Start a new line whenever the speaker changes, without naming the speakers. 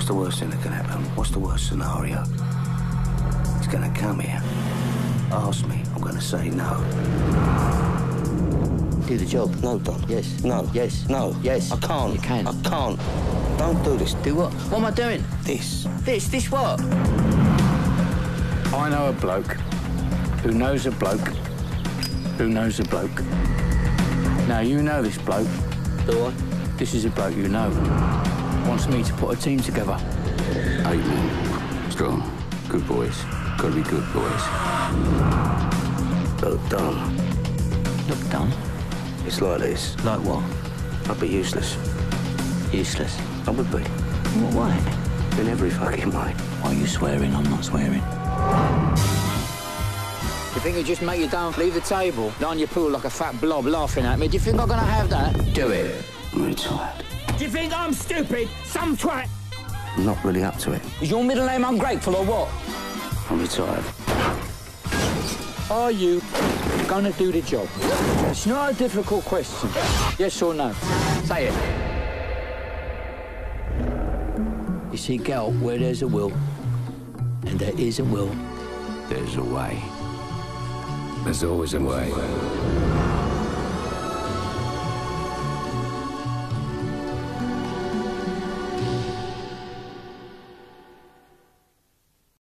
the worst thing that can happen? What's the worst scenario? He's gonna come here, ask me, I'm gonna say no.
Do the job.
No, Don.
Yes.
No.
Yes.
No.
Yes.
I can't.
You can.
I can't. Don't do this.
Do what? What am I doing?
This.
This what?
I know a bloke who knows a bloke who knows a bloke. Now, you know this bloke.
Do I?
This is a bloke you know. Wants me to put a team together.
8 men. Strong. Good boys. Gotta be good boys.
Look, Don.
Look, Don.
It's like this.
Like what?
I'd be useless.
Useless.
I would be.
In what way?
In every fucking way.
Why are you swearing? I'm not swearing. You think you just make you down, leave the table, lie on your pool like a fat blob laughing at me? Do you think I'm gonna have that?
Do it.
I'm retired.
Do you think I'm stupid? Some twat!
I'm not really up to it.
Is your middle name ungrateful or what?
I'm retired.
Are you gonna do the job? It's not a difficult question. Yes or no? Say it. You see, Gal, where there's a will, and there is a will,
There's a way. There's always a way.